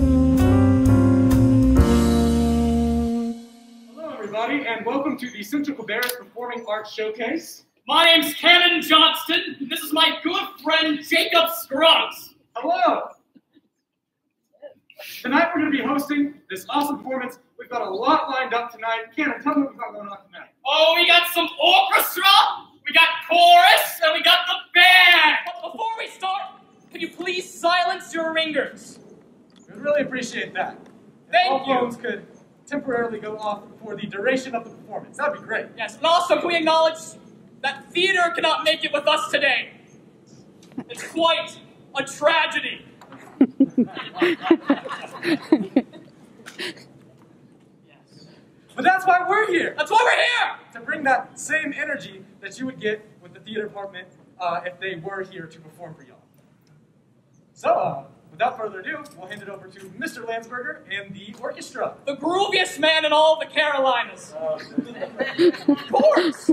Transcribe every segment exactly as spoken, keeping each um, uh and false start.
And welcome to the Central Cabarrus Performing Arts Showcase. My name's Cannon Johnston, and this is my good friend Jacob Scruggs. Hello! Tonight we're going to be hosting this awesome performance. We've got a lot lined up tonight. Cannon, tell me what we've got going on tonight. Oh, we got some orchestra, we got chorus, and we got the band. But before we start, can you please silence your ringers? We'd really appreciate that. Thank all you. Phones could temporarily go off for the duration of the performance. That'd be great. Yes, and also can we acknowledge that theater cannot make it with us today. It's quite a tragedy. Yes. But that's why we're here. That's why we're here! To bring that same energy that you would get with the theater department uh, if they were here to perform for y'all. So, uh, without further ado, we'll hand it over to Mister Landsberger and the orchestra. The grooviest man in all the Carolinas. Uh, of course.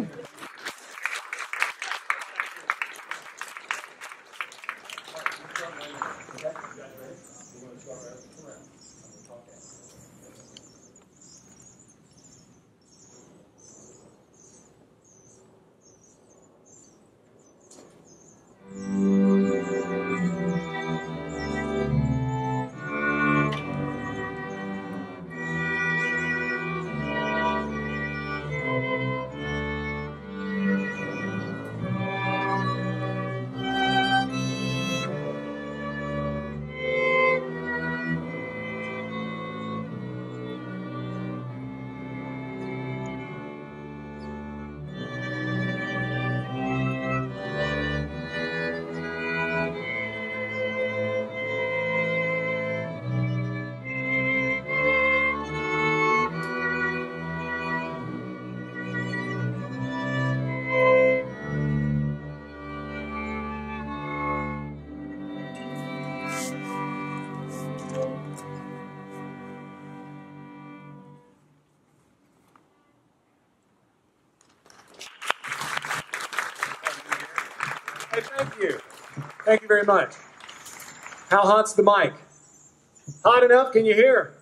Hey, thank you. Thank you very much. How hot's the mic? Hot enough? Can you hear?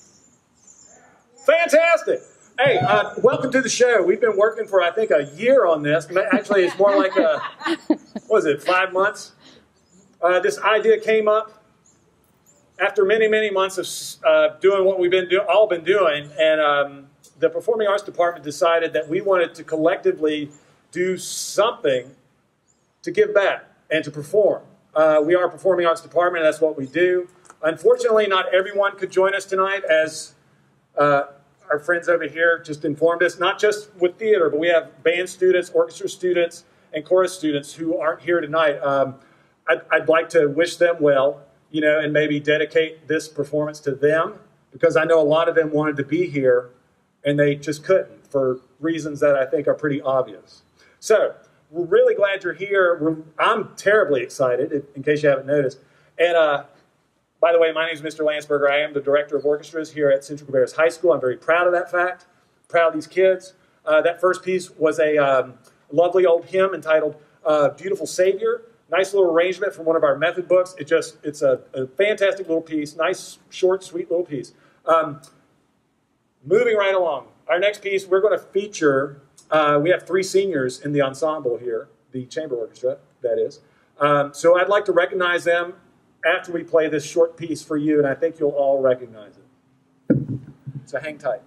Fantastic. Hey, uh, welcome to the show. We've been working for, I think, a year on this. Actually, it's more like, a, what was it, five months? Uh, this idea came up after many, many months of uh, doing what we've been do all been doing. And um, the Performing Arts Department decided that we wanted to collectively do something to give back and to perform. Uh, we are a performing arts department, and that's what we do. Unfortunately, not everyone could join us tonight, as uh, our friends over here just informed us, not just with theater, but we have band students, orchestra students, and chorus students who aren't here tonight. Um, I'd, I'd like to wish them well, you know, and maybe dedicate this performance to them, because I know a lot of them wanted to be here, and they just couldn't for reasons that I think are pretty obvious. So, we're really glad you're here. We're, I'm terribly excited, in case you haven't noticed. And uh, by the way, my name is Mister Landsberger. I am the director of orchestras here at Central Cabarrus High School. I'm very proud of that fact, proud of these kids. Uh, that first piece was a um, lovely old hymn entitled uh, Beautiful Savior. Nice little arrangement from one of our method books. It just, it's a, a fantastic little piece, nice, short, sweet little piece. Um, moving right along. Our next piece, we're going to feature... Uh, we have three seniors in the ensemble here, the chamber orchestra, that is. Um, so I'd like to recognize them after we play this short piece for you, and I think you'll all recognize it. So hang tight.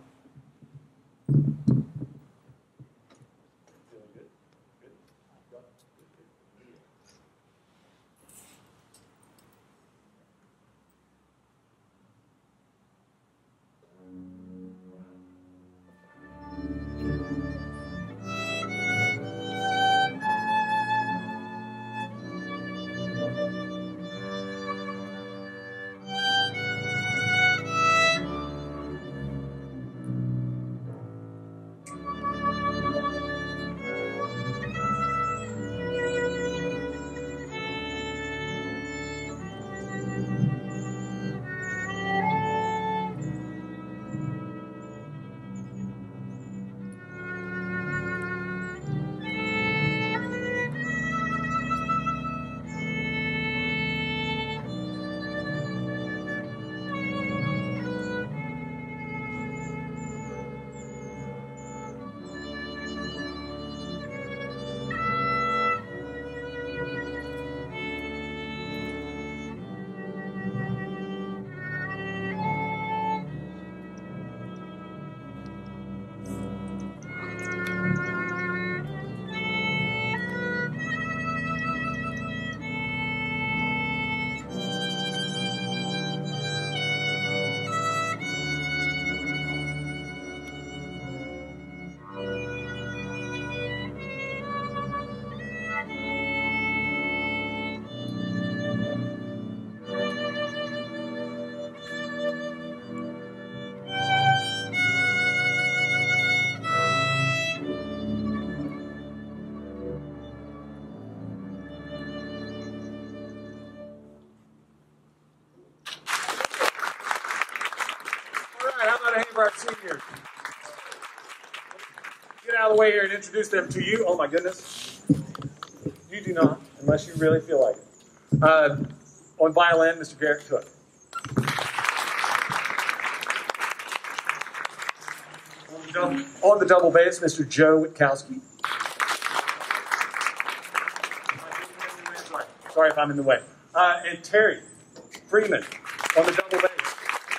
another hand for our seniors. Get out of the way here and introduce them to you. Oh my goodness. You do not, unless you really feel like it. Uh, on violin, Mister Garrett Cook. On the double, on the double bass, Mister Joe Witkowski. Sorry if I'm in the way. Uh, and Terry Freeman on the double bass.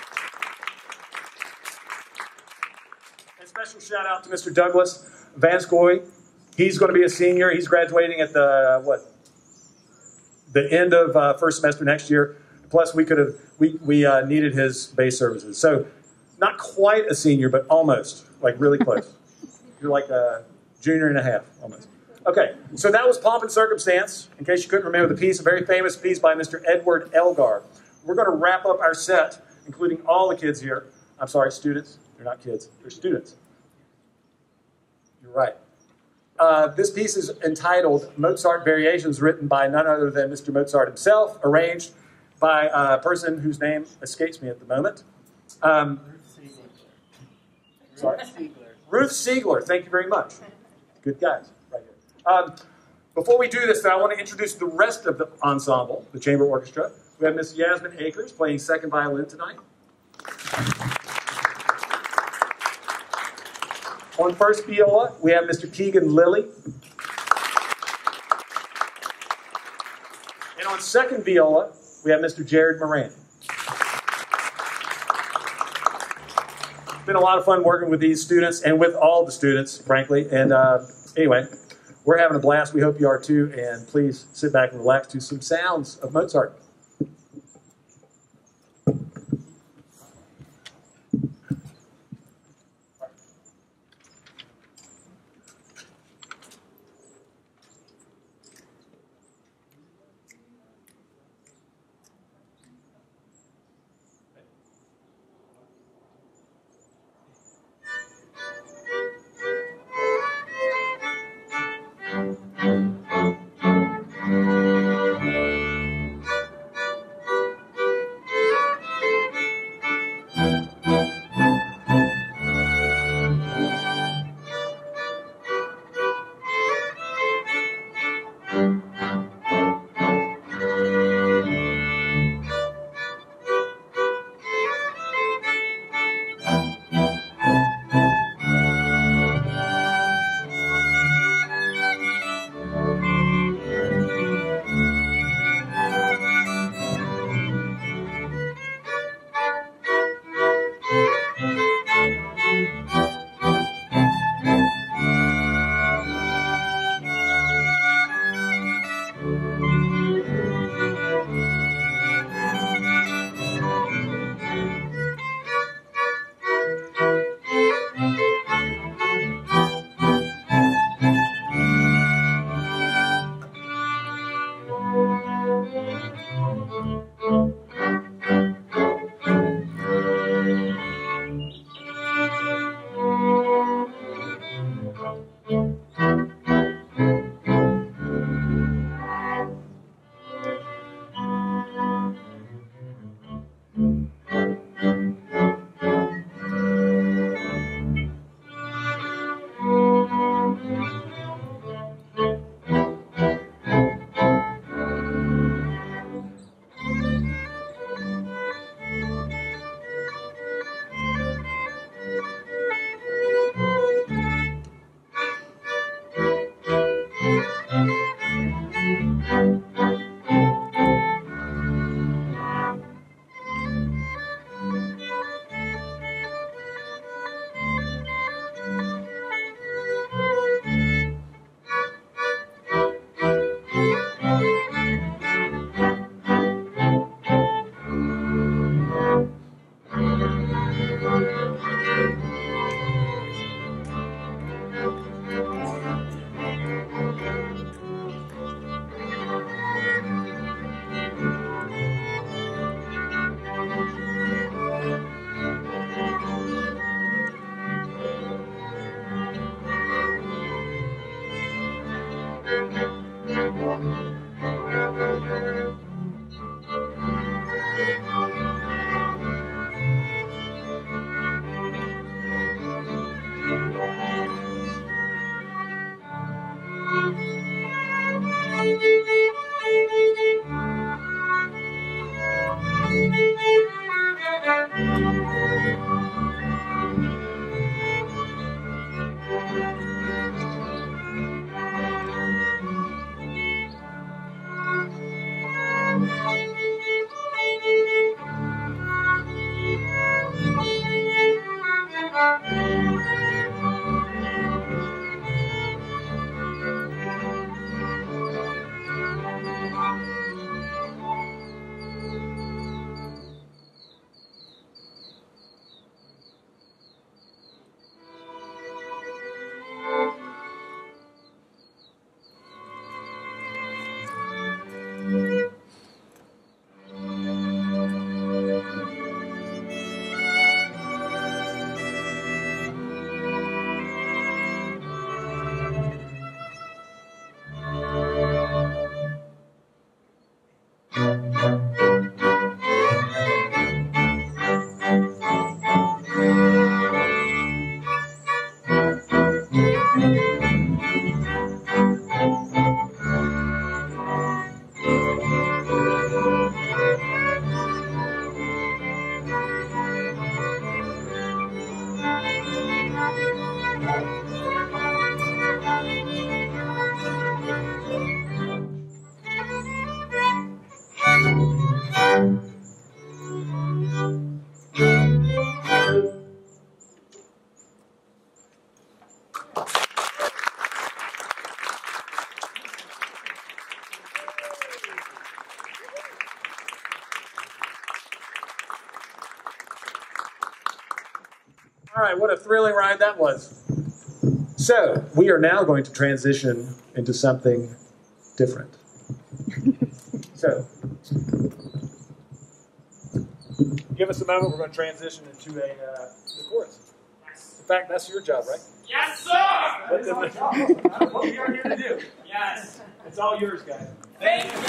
And special shout out to Mister Douglas Vanskoy. He's going to be a senior. He's graduating at the what? The end of uh, first semester next year. Plus, we could have we we uh, needed his bass services. So, not quite a senior, but almost, like really close. You're like a junior and a half, almost. Okay, so that was Pomp and Circumstance. In case you couldn't remember the piece, a very famous piece by Mister Edward Elgar. We're going to wrap up our set, including all the kids here. I'm sorry, students. They're not kids. They're students. You're right. Uh, this piece is entitled Mozart Variations, written by none other than Mister Mozart himself, arranged by a person whose name escapes me at the moment. Um, Ruth Siegler. Sorry? Ruth Siegler. Ruth Siegler. Thank you very much. Good guys. Right here. Um, before we do this, though, I want to introduce the rest of the ensemble, the chamber orchestra. We have Miss Yasmin Akers playing second violin tonight. On first viola, we have Mister Keegan Lilly. And on second viola, we have Mister Jared Moran. It's been a lot of fun working with these students and with all the students, frankly. And uh, anyway, we're having a blast. We hope you are too. And please sit back and relax to some sounds of Mozart. All right, what a thrilling ride that was. So, we are now going to transition into something different. So, give us a moment. We're going to transition into a uh, the chorus. In fact, that's your job, right? Yes, sir! That is our job. That's what we are here to do. Yes. It's all yours, guys. Thank you.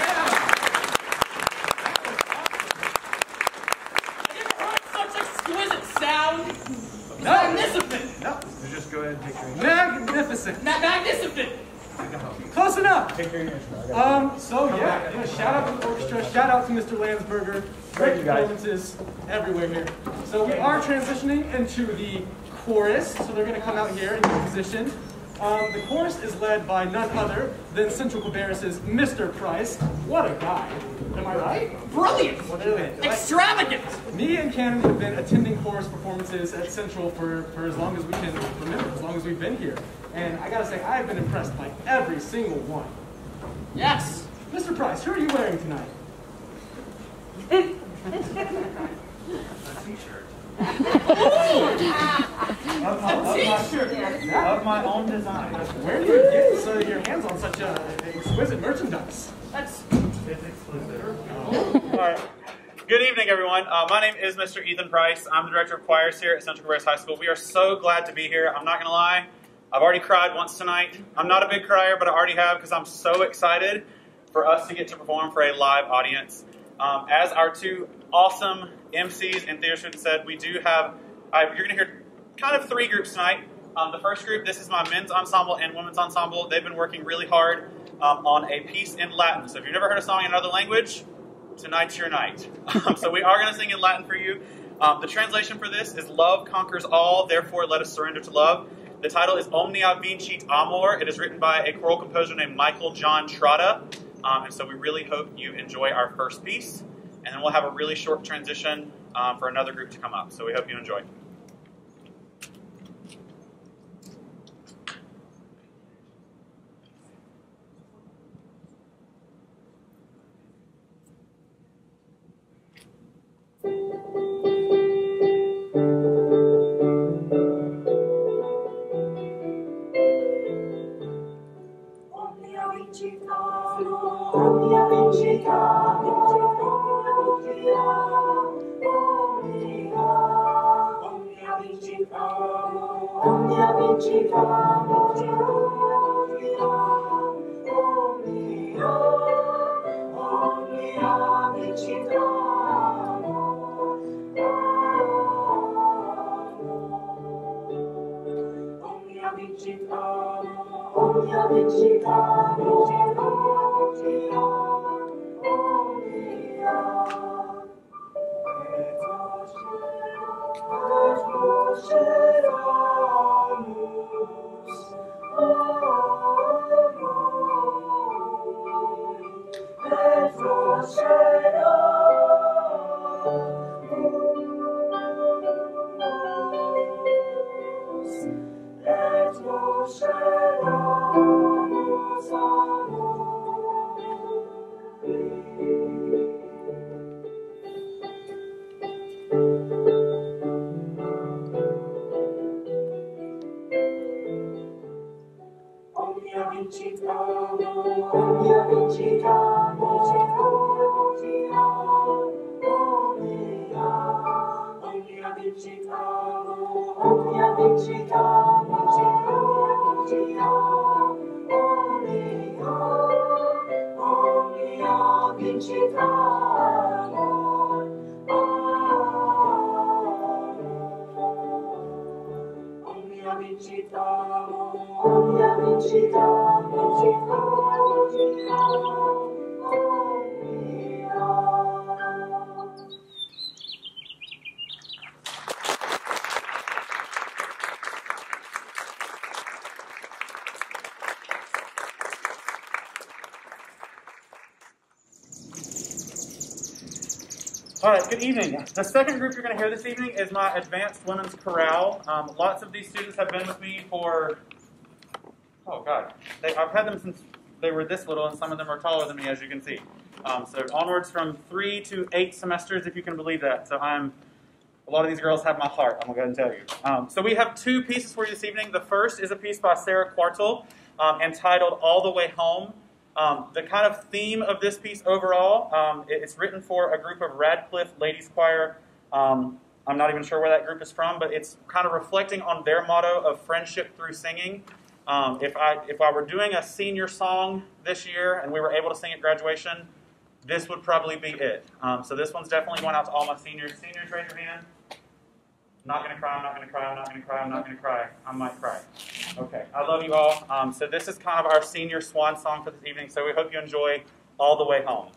Have you ever heard such exquisite sound? Magnificent! No. So just go ahead and take your Magnificent. Ma- magnificent! Close enough. Take your intro. I got Um, so yeah, yeah, shout out to the orchestra, shout out to Mister Landsberger. Great you, guys. performances everywhere here. So we are transitioning into the chorus, so they're going to come out here in position. Um, the chorus is led by none other than Central Cabarrus's Mister Price. What a guy. Am I right? Brilliant! What is it? Extravagant! Me and Cannon have been attending chorus performances at Central for, for as long as we can remember, as long as we've been here. And I gotta say, I've been impressed by every single one. Yes! Mister Price, who are you wearing tonight? Of my, of my, of my own design. Where do you get so your hands on such uh, exquisite merchandise? That's... It's exclusive. All right. Good evening, everyone. Uh, my name is Mister Ethan Price. I'm the director of choirs here at Central Cabarrus High School. We are so glad to be here. I'm not going to lie. I've already cried once tonight. I'm not a big crier, but I already have because I'm so excited for us to get to perform for a live audience. Um, as our two awesome M Cs and theater students said, we do have, uh, you're going to hear kind of three groups tonight. Um, the first group, this is my men's ensemble and women's ensemble. They've been working really hard um, on a piece in Latin. So if you've never heard a song in another language, tonight's your night. So we are going to sing in Latin for you. Um, the translation for this is Love Conquers All, Therefore Let Us Surrender to Love. The title is Omnia Vincit Amor. It is written by a choral composer named Michael John Trotta. Um, and so we really hope you enjoy our first piece. And then we'll have a really short transition um, for another group to come up. So we hope you enjoy. All right, good evening. The second group you're going to hear this evening is my Advanced Women's Chorale. Um, lots of these students have been with me for, oh God, they, I've had them since they were this little, and some of them are taller than me, as you can see. Um, so onwards from three to eight semesters, if you can believe that. So I'm lot of these girls have my heart, I'm going to go ahead and tell you. Um, so we have two pieces for you this evening. The first is a piece by Sarah Quartel um, entitled All the Way Home. Um, the kind of theme of this piece overall, um, it, it's written for a group of Radcliffe Ladies Choir. Um, I'm not even sure where that group is from, but it's kind of reflecting on their motto of friendship through singing. Um, if I if I were doing a senior song this year and we were able to sing at graduation, this would probably be it. Um, so this one's definitely going out to all my seniors. Seniors, raise your hand. I'm not going to cry, I'm not going to cry, I'm not going to cry, I'm not going to cry. I might cry. Okay, I love you all. Um, so this is kind of our senior swan song for this evening, so we hope you enjoy All the Way Home.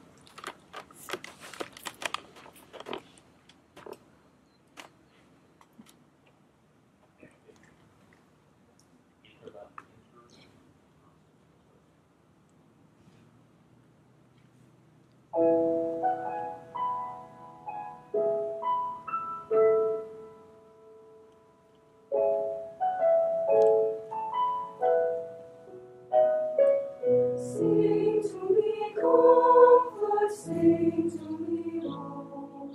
Sing to me comfort, sing to me hope,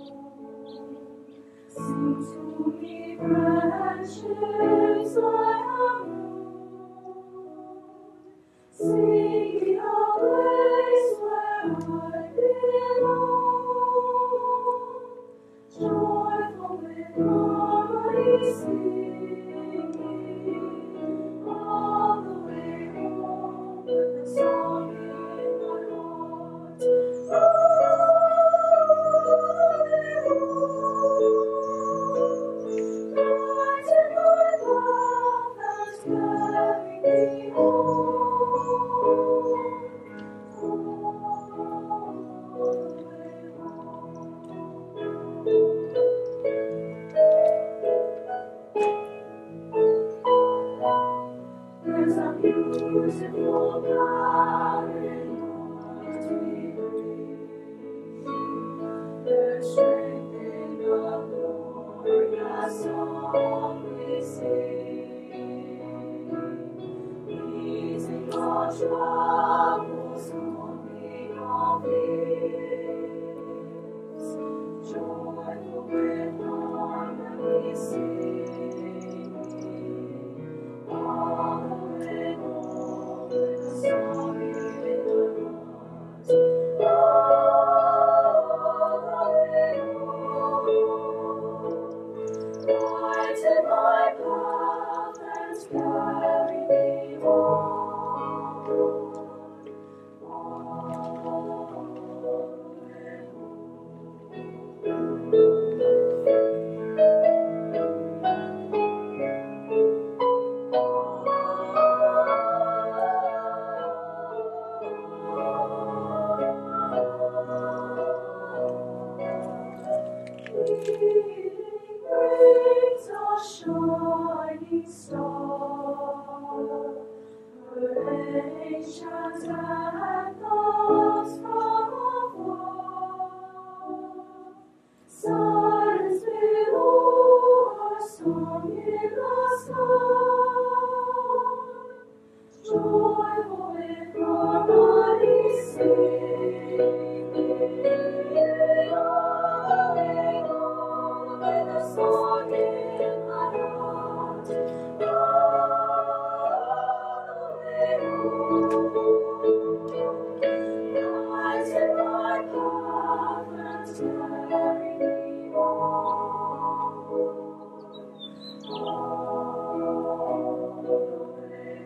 sing to me friendships I have known, sing me a place where I belong, joyful with harmony singing, all the way home with a song in my heart. Light in my love and carry me home. There's a beautiful power in what we breathe. There's strength in the glorious song we sing. Easing our troubles, calming our fears. Joyful with harmony singing. All the way home with a song in my heart. All the way home. Lighten my path and carry me home. All the way brings a shining star, relations and thoughts from afar. Silence below, our song in the sky. Joyful with harmony singing, all the way home with a song in my heart. All the way home, lighten my path and carry me home. All the way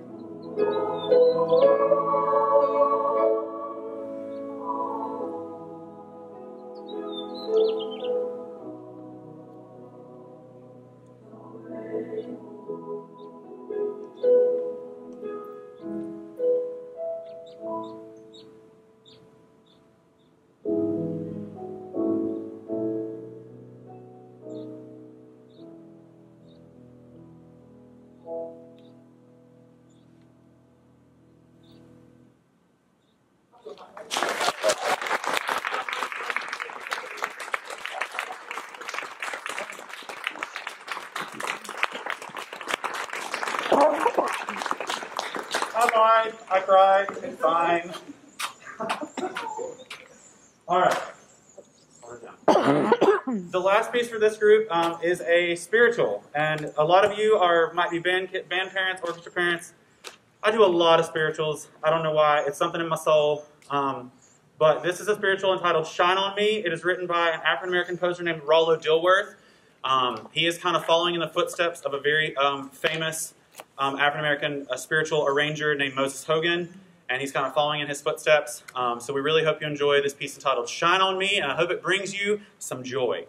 I lied. I cried. It's fine. All right. Hold it down. The last piece for this group um, is a spiritual, and a lot of you are might be band band parents, orchestra parents. I do a lot of spirituals. I don't know why. It's something in my soul. Um, but this is a spiritual entitled "Shine on Me." It is written by an African American composer named Rollo Dilworth. Um, he is kind of following in the footsteps of a very um, famous um, African American uh, spiritual arranger named Moses Hogan. And he's kind of following in his footsteps. Um, so we really hope you enjoy this piece entitled "Shine on Me," and I hope it brings you some joy.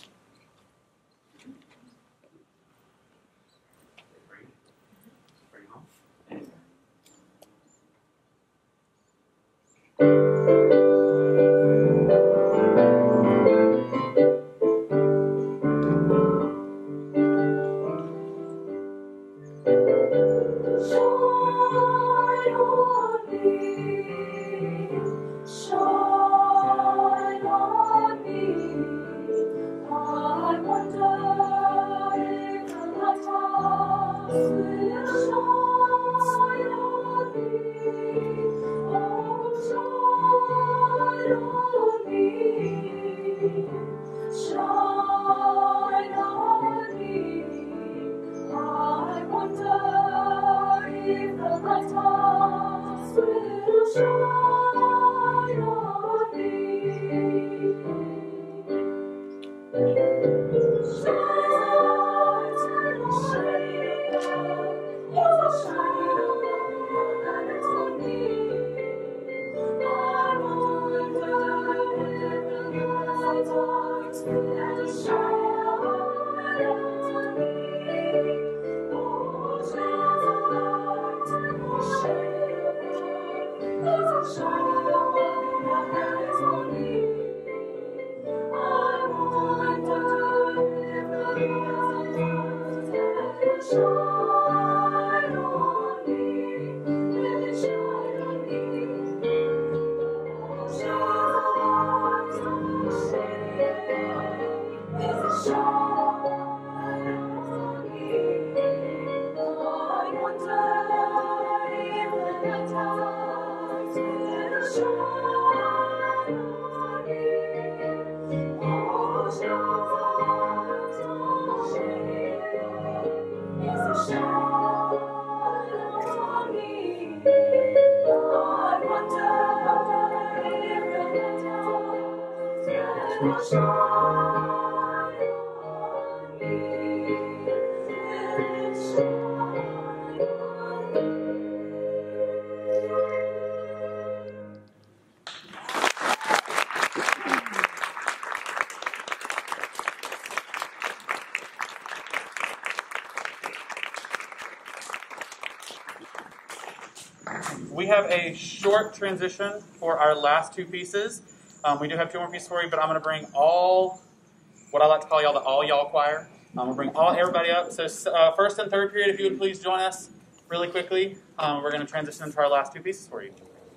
We have a short transition for our last two pieces. Um, we do have two more pieces for you, but I'm going to bring all, what I like to call y'all the all y'all choir. I'm going to bring all everybody up. So uh, first and third period, if you would please join us really quickly. Um, we're going to transition into our last two pieces for you.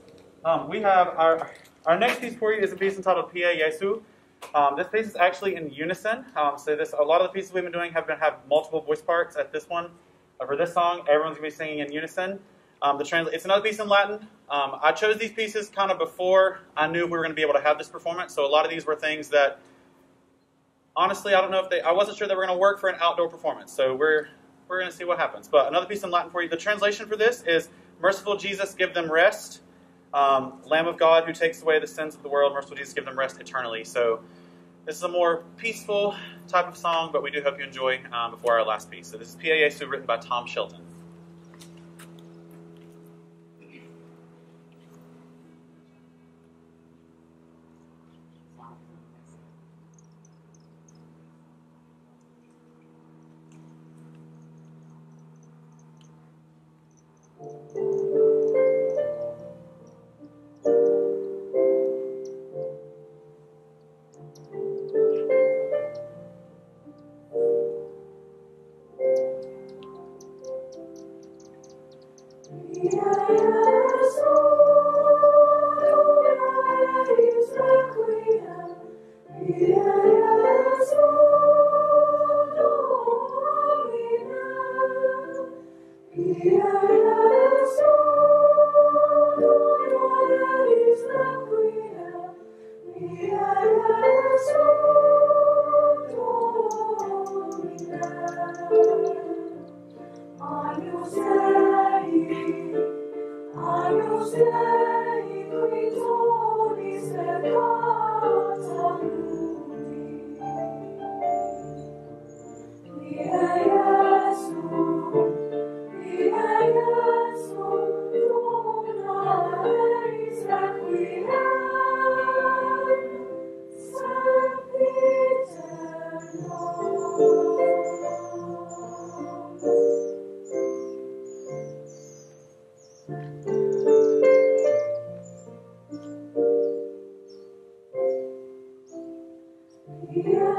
Um, we have our, our next piece for you is a piece entitled Pie Jesu. Um, this piece is actually in unison. Um, so this, a lot of the pieces we've been doing have been have multiple voice parts. At this one, uh, for this song, everyone's going to be singing in unison. Um, the trans it's another piece in Latin. Um, I chose these pieces kind of before I knew we were going to be able to have this performance. So a lot of these were things that, honestly, I don't know if they. I wasn't sure they were going to work for an outdoor performance. So we're we're going to see what happens. But another piece in Latin for you. The translation for this is "Merciful Jesus, give them rest. Um, Lamb of God, who takes away the sins of the world, merciful Jesus, give them rest eternally." So this is a more peaceful type of song, but we do hope you enjoy um, before our last piece. So this is Pie Jesu, written by Tom Shelton.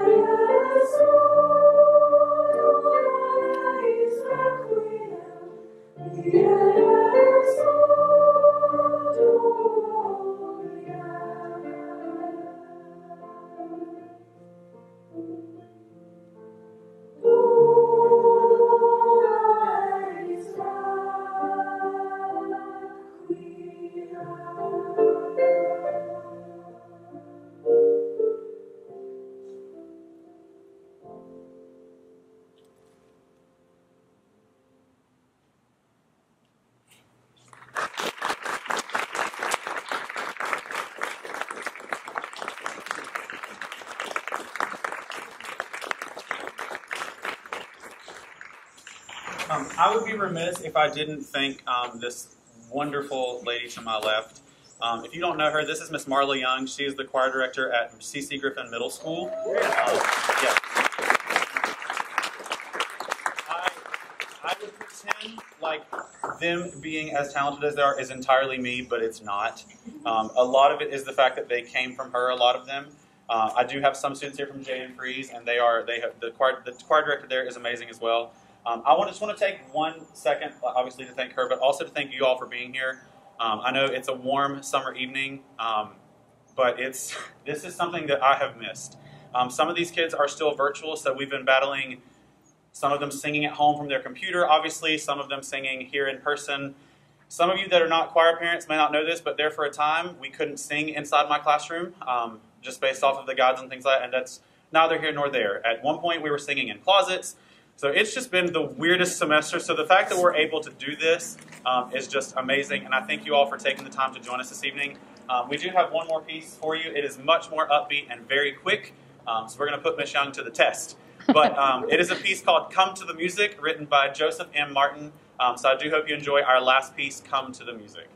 Um, I would be remiss if I didn't thank um, this wonderful lady to my left. Um, if you don't know her, this is Miss Marla Young. She is the choir director at C C Griffin Middle School. Um, yeah. I, I would pretend like them being as talented as they are is entirely me, but it's not. Um, a lot of it is the fact that they came from her, a lot of them. Uh, I do have some students here from J N Freeze, and they are they have the choir the choir director there is amazing as well. Um, I want, just want to take one second, obviously, to thank her, but also to thank you all for being here. Um, I know it's a warm summer evening, um, but it's this is something that I have missed. Um, some of these kids are still virtual, so we've been battling some of them singing at home from their computer, obviously, some of them singing here in person. Some of you that are not choir parents may not know this, but there for a time, we couldn't sing inside my classroom, um, just based off of the guides and things like that, and that's neither here nor there. At one point, we were singing in closets. So it's just been the weirdest semester. So the fact that we're able to do this um, is just amazing. And I thank you all for taking the time to join us this evening. Um, we do have one more piece for you. It is much more upbeat and very quick. Um, so we're going to put Miss Young to the test. But um, it is a piece called Come to the Music, written by Joseph M. Martin. Um, so I do hope you enjoy our last piece, Come to the Music.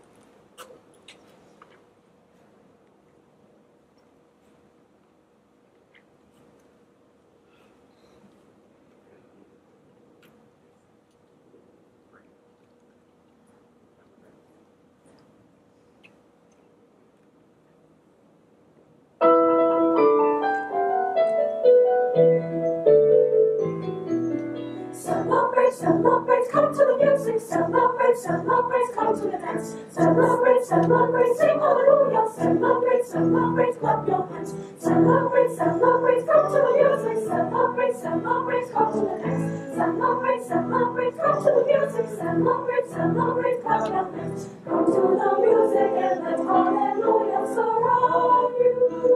Celebrate, celebrate, come to the music. Celebrate, celebrate, come to the dance. Celebrate, celebrate, sing hallelujah. Celebrate, celebrate, clap your hands. Celebrate, celebrate, come to the music. Celebrate, celebrate, come to the dance. Celebrate, celebrate, come to the music. Celebrate, celebrate, clap your hands. Come to the music and let hallelujah surround you.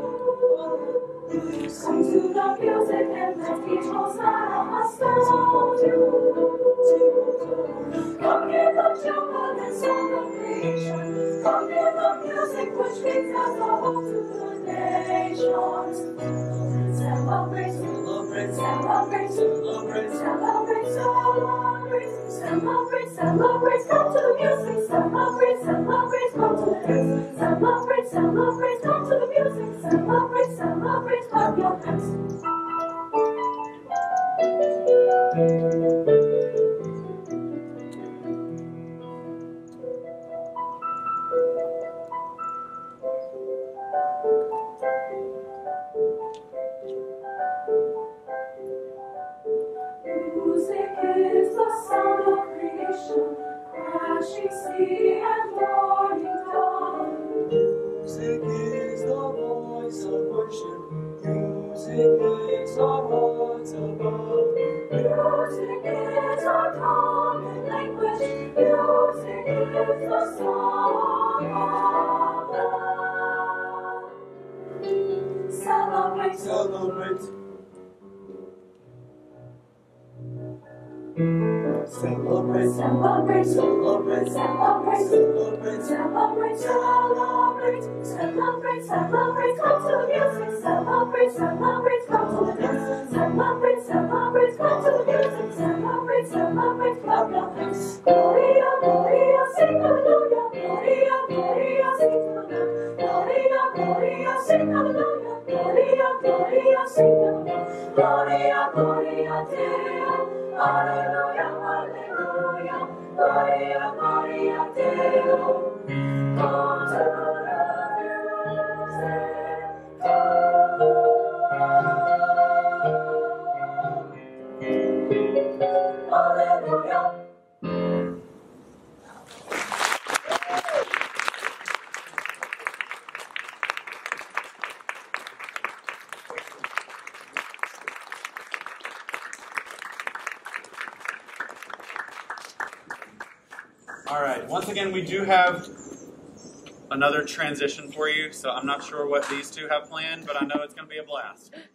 Come to the music and let each Hosanna astound you. Come hear the jubilant celebration. Come hear the music which brings us all to the nations. Celebrate, celebrate, celebrate, celebrate, celebrate, celebrate, celebrate, celebrate, come to the music. Celebrate, celebrate, come to the dance. Celebrate, celebrate, come to the music. Celebrate, celebrate, clap your hands. Music is the sound of creation, crashing sea and morning dawn. Music is the voice of worship. Music makes our hearts above. Music is our common language. Music is the song of love. Celebrate, celebrate. Celebrate, celebrate, celebrate, celebrate, celebrate, celebrate, celebrate, celebrate, celebrate, come to the music. Celebrate, celebrate, come to the dance. Celebrate, celebrate, come to the music. Celebrate, celebrate, clap your hands. Gloria, Gloria, sing hallelujah. Gloria, Gloria, sing hallelujah. Gloria, Gloria, sing hallelujah. Gloria, Gloria, sing hallelujah. Gloria, Gloria, Deo. Hallelujah, hallelujah, Gloria, Gloria, Deo. Come to the music, come. All right. Once again, we do have another transition for you, so I'm not sure what these two have planned, but I know it's going to be a blast.